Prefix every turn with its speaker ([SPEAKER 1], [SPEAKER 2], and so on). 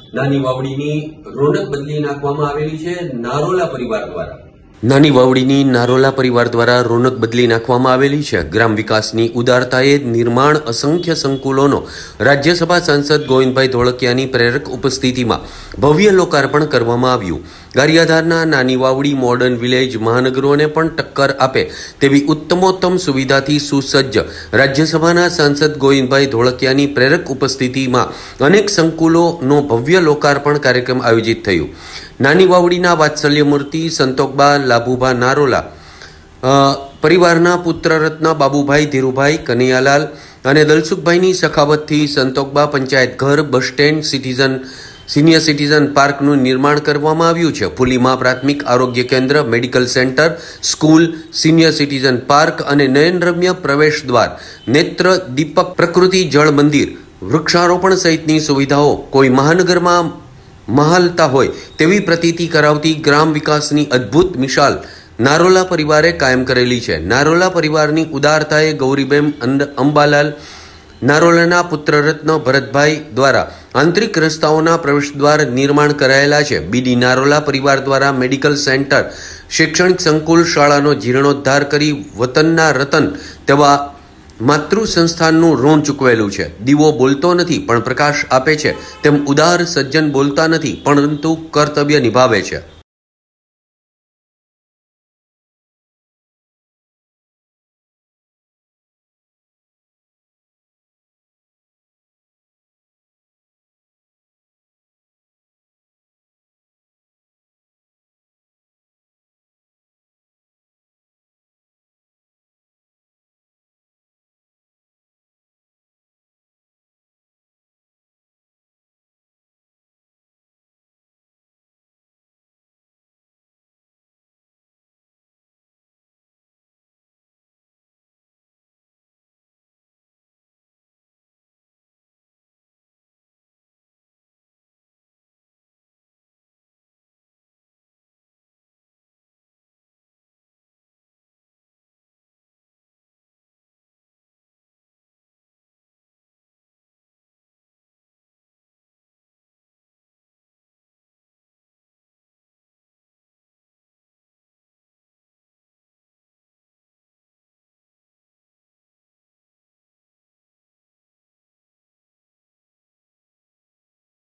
[SPEAKER 1] નાની વાવડીની રોનક બદલી નાખવામાં આવેલી છે નારોલા પરિવાર દ્વારા।
[SPEAKER 2] નાની વાવડીની નારોલા પરિવાર દ્વારા રોનક બદલી નાખવામાં આવેલી છે। ગ્રામ વિકાસની ઉદારતાએ નિર્માણ અસંખ્ય સંકુલોનો રાજ્યસભા સાંસદ ગોવિંદભાઈ ધોળકિયાની પ્રેરક ઉપસ્થિતિમાં ભવ્ય લોકાર્પણ કરવામાં આવ્યું। ગારિયાધારના નાની વાવડી મોડર્ન વિલેજ મહાનગરોને પણ ટક્કર આપે તેવી ઉત્તમોત્તમ સુવિધાથી સુસજ્જ રાજ્યસભાના સાંસદ ગોવિંદભાઈ ધોળકિયાની પ્રેરક ઉપસ્થિતિમાં અનેક સંકુલોનો ભવ્ય લોકાર્પણ કાર્યક્રમ આયોજિત થયું। નાની વાવડીના વાત્સલ્ય મૂર્તિ સંતોકબા લાભુભા નારોલા પરિવારના પુત્રરત્ન બાબુભાઈ ધીરુભાઈ કનૈયાલાલ અને દલસુખભાઈની સખાવતથી સંતોકબા પંચાયત ઘર બસ સ્ટેન્ડ સિનિયર સિટીઝન પાર્કનું નિર્માણ કરવામાં આવ્યું છે। ફુલીમાં પ્રાથમિક આરોગ્ય કેન્દ્ર, medical centre, school, senior citizen park અને નયનરમ્ય પ્રવેશ દ્વાર, નેત્ર દીપક પ્રકૃતિ જળ મંદિર, વૃક્ષારોપણ સહિતની સુવિધાઓ કોઈ મહાનગરમાં મહાલતા હોય તેવી પ્રતીતિ કરાવતી ગ્રામ વિકાસની અદ્ભુત મિસાલ નારોલા પરિવારે કાયમ કરેલી છે। નારોલા પરિવારની ઉદારતાએ ગૌરીબેન અંબાલાલ નારોલાના પુત્રરત્ન ભરતભાઈ દ્વારા આંતરિક રસ્તાઓના પ્રવેશદ્વાર નિર્માણ કરાયેલા છે। બીડી નારોલા પરિવાર દ્વારા મેડિકલ સેન્ટર, શૈક્ષણિક સંકુલ, શાળાનો જીર્ણોદ્ધાર કરી વતનના રતન તેવા માતૃ સંસ્થાનનું ઋણ ચૂકવેલું છે। દીવો બોલતો નથી પણ પ્રકાશ આપે છે તેમ ઉદાર સજ્જન બોલતા નથી પરંતુ કર્તવ્ય નિભાવે છે।